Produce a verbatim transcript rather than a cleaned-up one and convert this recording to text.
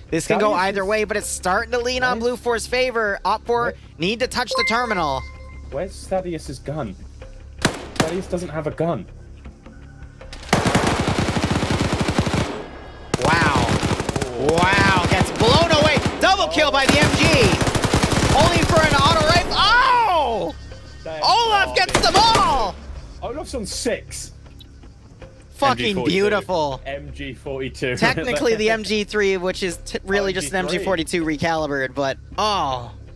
This can go Thaddeus either is- way, but it's starting to lean on Where's- Blue four's favor. Op four Where- need to touch the terminal. Where's Thaddeus's gun? Thaddeus doesn't have a gun. Wow. Wow, gets blown away. Double kill by the M G. Only for an auto rifle. Oh! Damn, Olaf oh, gets this- them all! Olaf's on six. Fucking M G forty-two. beautiful. M G forty-two. Technically the M G three, which is t really just an M G forty-two recalibrated, but oh.